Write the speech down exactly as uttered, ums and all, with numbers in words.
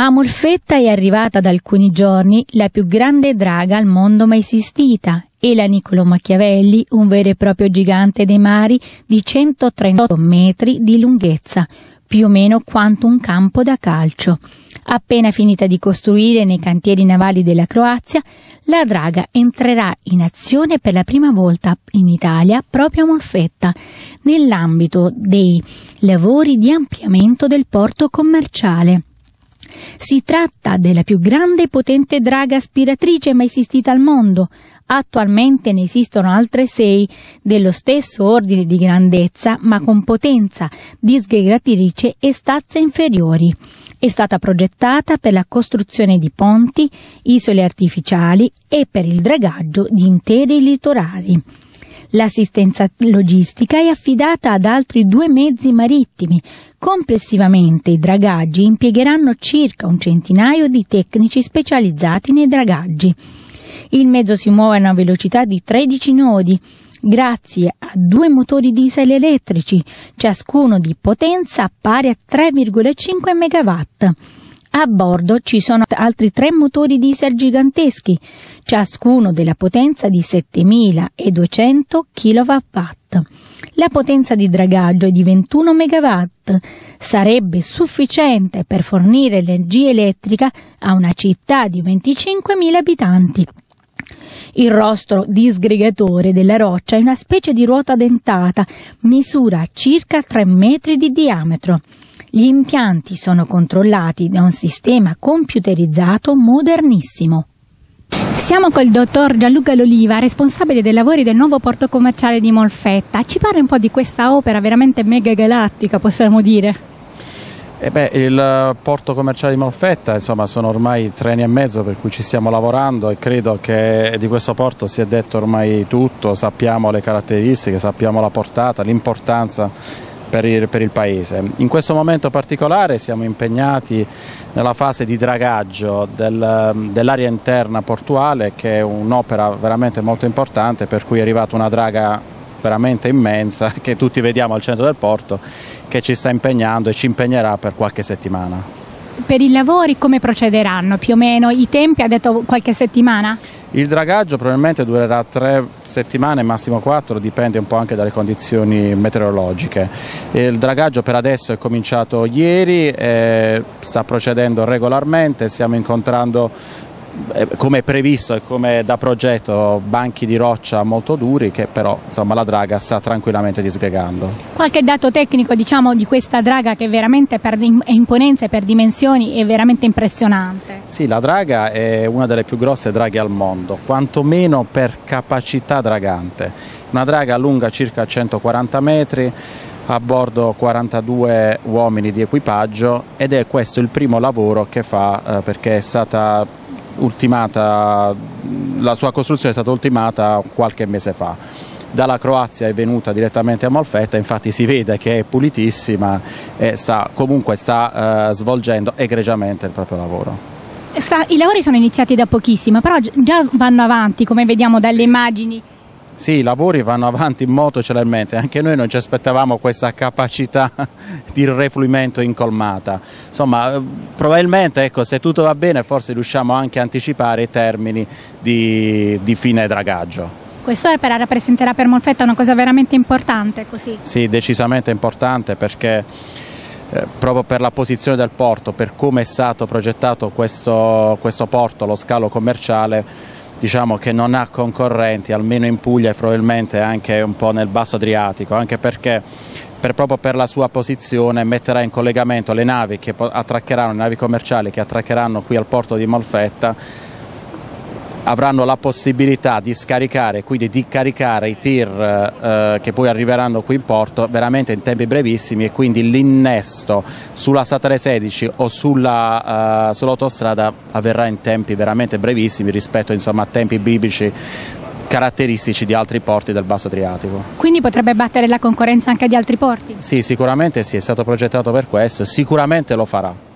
A Molfetta è arrivata da alcuni giorni la più grande draga al mondo mai esistita, e la Niccolò Machiavelli, un vero e proprio gigante dei mari di centotrentotto metri di lunghezza, più o meno quanto un campo da calcio. Appena finita di costruire nei cantieri navali della Croazia, la draga entrerà in azione per la prima volta in Italia proprio a Molfetta, nell'ambito dei lavori di ampliamento del porto commerciale. Si tratta della più grande e potente draga aspiratrice mai esistita al mondo. Attualmente ne esistono altre sei dello stesso ordine di grandezza, ma con potenza disgregatrice e stazze inferiori. È stata progettata per la costruzione di ponti, isole artificiali e per il dragaggio di interi litorali. L'assistenza logistica è affidata ad altri due mezzi marittimi. Complessivamente i dragaggi impiegheranno circa un centinaio di tecnici specializzati nei dragaggi. Il mezzo si muove a una velocità di tredici nodi, grazie a due motori diesel elettrici, ciascuno di potenza pari a tre virgola cinque megawatt. A bordo ci sono altri tre motori diesel giganteschi, ciascuno della potenza di settemiladuecento chilowatt. La potenza di dragaggio è di ventuno megawatt. Sarebbe sufficiente per fornire energia elettrica a una città di venticinquemila abitanti. Il rostro disgregatore della roccia è una specie di ruota dentata, misura circa tre metri di diametro. Gli impianti sono controllati da un sistema computerizzato modernissimo. Siamo col dottor Gianluca L'Oliva, responsabile dei lavori del nuovo porto commerciale di Molfetta. Ci parla un po' di questa opera veramente mega galattica, possiamo dire? Eh beh, il porto commerciale di Molfetta, insomma, sono ormai tre anni e mezzo per cui ci stiamo lavorando e credo che di questo porto si è detto ormai tutto, sappiamo le caratteristiche, sappiamo la portata, l'importanza per il, per il Paese. In questo momento particolare siamo impegnati nella fase di dragaggio del, dell'area interna portuale, che è un'opera veramente molto importante, per cui è arrivata una draga veramente immensa che tutti vediamo al centro del porto, che ci sta impegnando e ci impegnerà per qualche settimana. Per i lavori come procederanno? Più o meno i tempi, ha detto qualche settimana? Il dragaggio probabilmente durerà tre settimane, massimo quattro, dipende un po' anche dalle condizioni meteorologiche. Il dragaggio per adesso è cominciato ieri, eh, sta procedendo regolarmente, stiamo incontrando come previsto e come da progetto banchi di roccia molto duri, che però insomma la draga sta tranquillamente disgregando. Qualche dato tecnico, diciamo, di questa draga, che veramente per imponenza e per dimensioni è veramente impressionante? Sì, la draga è una delle più grosse draghe al mondo, quantomeno per capacità dragante. Una draga lunga circa centoquaranta metri, a bordo quarantadue uomini di equipaggio, ed è questo il primo lavoro che fa, eh, perché è stata ultimata, la sua costruzione è stata ultimata qualche mese fa. Dalla Croazia è venuta direttamente a Molfetta, infatti si vede che è pulitissima e sta, comunque sta eh, svolgendo egregiamente il proprio lavoro. Sta, I lavori sono iniziati da pochissimo, però già vanno avanti, come vediamo dalle immagini. Sì, i lavori vanno avanti molto celermente, anche noi non ci aspettavamo questa capacità di refluimento incolmata. Insomma, probabilmente, ecco, se tutto va bene forse riusciamo anche a anticipare i termini di, di fine dragaggio. Quest'opera rappresenterà per Molfetta una cosa veramente importante, così? Sì, decisamente importante, perché eh, proprio per la posizione del porto, per come è stato progettato questo, questo porto, lo scalo commerciale, diciamo che non ha concorrenti, almeno in Puglia e probabilmente anche un po' nel Basso Adriatico, anche perché per, proprio per la sua posizione metterà in collegamento le navi che attraccheranno, le navi commerciali che attraccheranno qui al porto di Molfetta, avranno la possibilità di scaricare, quindi di caricare i tir eh, che poi arriveranno qui in porto veramente in tempi brevissimi, e quindi l'innesto sulla statale sedici o sulla, uh, sull'autostrada avverrà in tempi veramente brevissimi rispetto, insomma, a tempi biblici caratteristici di altri porti del Basso Adriatico. Quindi potrebbe battere la concorrenza anche di altri porti? Sì, sicuramente sì, è stato progettato per questo, sicuramente lo farà.